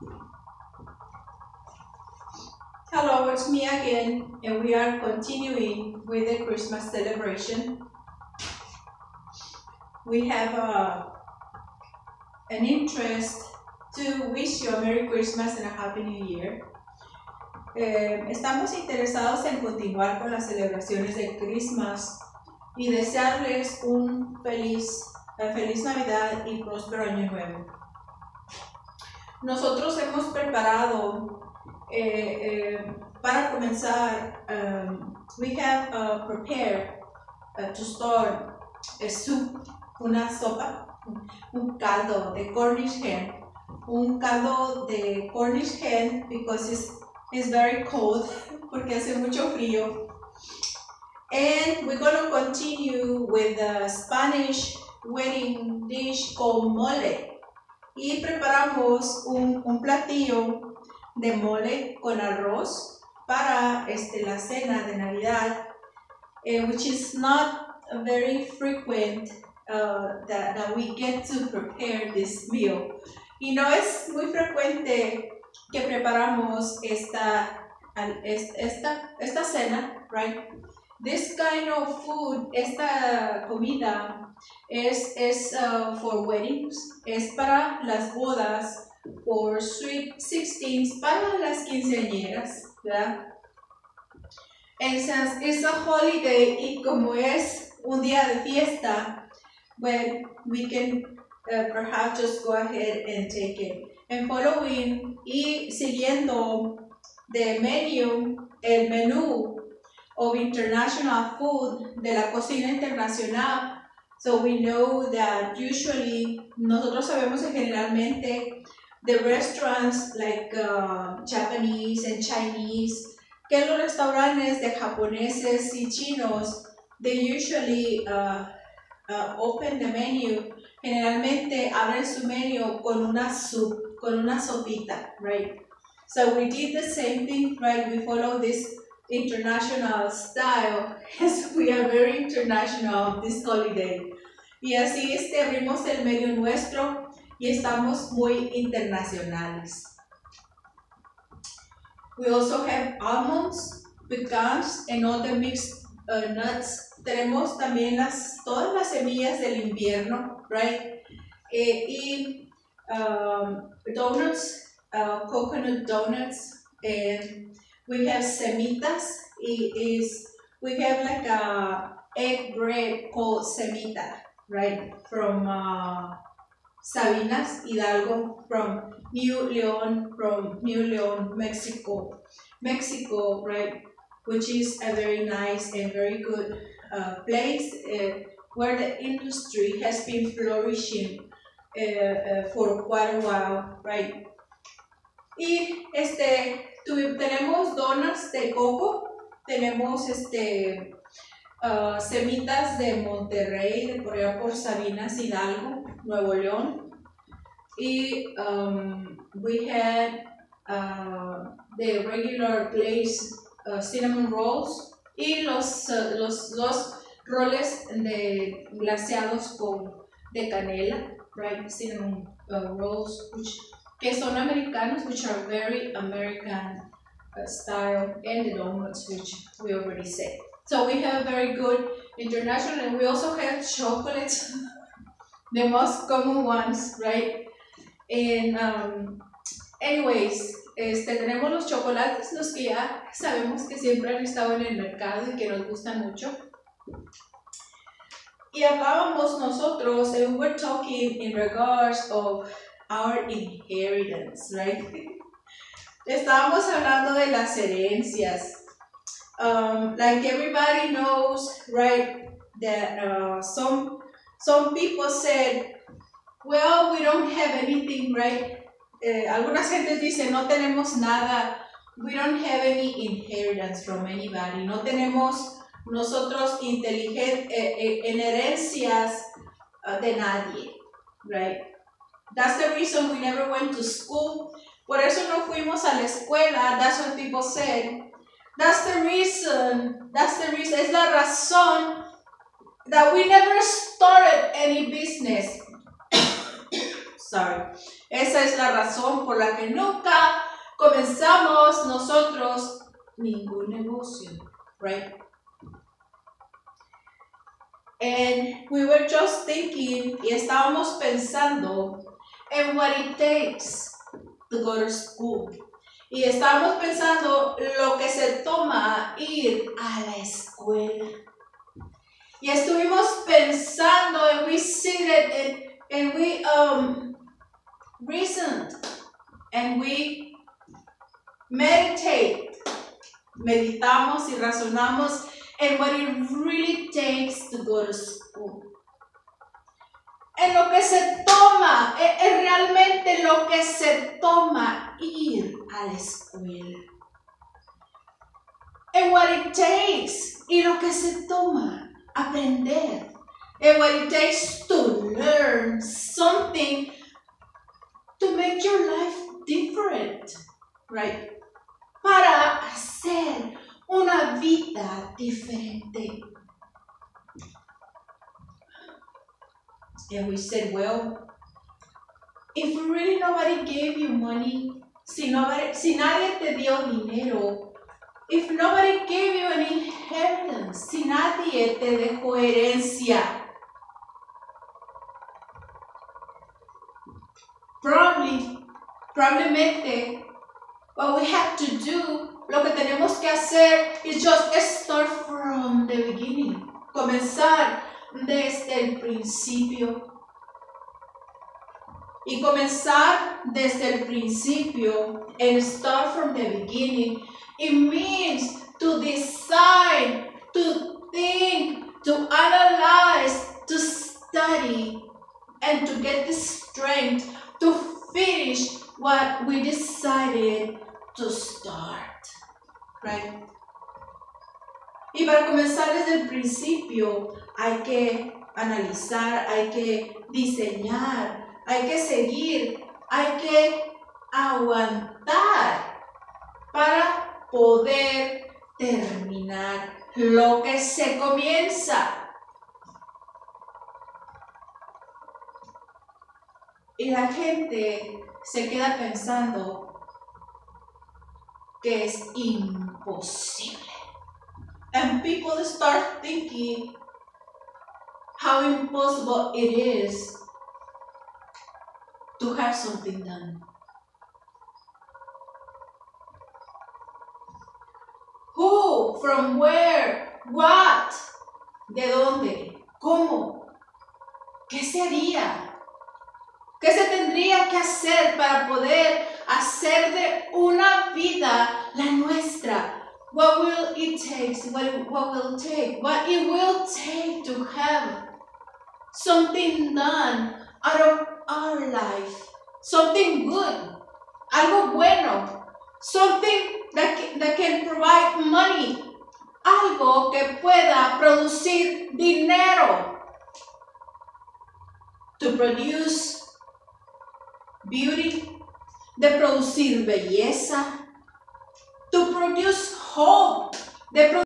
Hello, it's me again, and we are continuing with the Christmas celebration. We have an interest to wish you a Merry Christmas and a Happy New Year. Estamos interesados en continuar con las celebraciones de Christmas y desearles un feliz Navidad y próspero Año Nuevo. Nosotros hemos preparado para comenzar, we have prepared to start a soup, una sopa, un caldo de Cornish hen, because it's very cold, porque hace mucho frío. And we're going to continue with the Spanish wedding dish called mole. Y preparamos un platillo de mole con arroz para la cena de Navidad, which is not very frequent that we get to prepare this meal. Y no es muy frecuente que preparamos esta cena, right? This kind of food, esta comida es for weddings, es para las bodas, for sweet 16s, para las quinceañeras, ¿verdad? And since it's a holiday y como es un día de fiesta, well, we can perhaps just go ahead and take it. And following y siguiendo el menú of international food, de la cocina internacional. So we know that usually, nosotros sabemos que generalmente the restaurants like Japanese and Chinese, que los restaurantes de japoneses y chinos, they usually open the menu, generalmente abren su menú con una sopita, right? So we did the same thing, right? We follow this international style, as we are very international this holiday. Y así abrimos el menú nuestro y estamos muy internacionales. We also have almonds, pecans, and all the mixed nuts. Tenemos también todas las semillas del invierno, right? Y donuts, coconut donuts, and we have semitas. We have like a egg bread called semita, right? From Sabinas Hidalgo, from New Leon, Mexico, right? Which is a very nice and very good place where the industry has been flourishing for quite a while, right? Y tenemos donuts de coco, tenemos semitas de Monterrey, de por allá por Sabinas Hidalgo, Nuevo León. Y we had the regular glazed cinnamon rolls y los roles de glaseados de canela, right? Cinnamon rolls, que son americanos, which are very American style, and the donuts, which we already said. So we have very good international, and we also have chocolates, the most common ones, right? And anyways, tenemos los chocolates, los que ya sabemos que siempre han estado en el mercado y que nos gustan mucho. Y hablábamos nosotros, and we were talking in regards of our inheritance, right? Estábamos hablando de las herencias. Like everybody knows, right, that some people said, well, we don't have anything, right? Algunas gentes dicen, no tenemos nada. We don't have any inheritance from anybody. No tenemos nosotros en herencias de nadie, right? That's the reason we never went to school. Por eso no fuimos a la escuela. That's what people said. That's the reason, es la razón that we never started any business. Sorry. Esa es la razón por la que nunca comenzamos nosotros ningún negocio, right? And we were just thinking, y estábamos pensando en what it takes to go to school. Y estábamos pensando lo que se toma ir a la escuela. Y estuvimos pensando, and we seated and we reasoned, and we meditamos y razonamos en what it really takes to go to school. En lo que se toma, es realmente lo que se toma ir a la escuela. En what it takes, y lo que se toma aprender. And what it takes to learn something to make your life different, right? Para hacer una vida diferente. And we said, well, if really nobody gave you money, si nadie te dio dinero, if nobody gave you an inheritance, si nadie te dejó herencia, probablemente, what we have to do, lo que tenemos que hacer is just start from the beginning. Comenzar desde el principio. Y comenzar desde el principio and start from the beginning. It means to decide, to think, to analyze, to study, and to get the strength to finish what we decided to start, right? Y para comenzar desde el principio hay que analizar, hay que diseñar, hay que seguir, hay que aguantar para poder terminar lo que se comienza. Y la gente se queda pensando que es imposible. And people start thinking how impossible it is to have something done. Who, from where, what, de dónde, cómo, qué se haría. ¿Qué se tendría que hacer para poder hacer de una vida la nuestra? What will it take? What it will take to have something done out of our life. Something good. Algo bueno. Something that can provide money. Algo que pueda producir dinero. To produce beauty, de producir belleza, to produce hope, de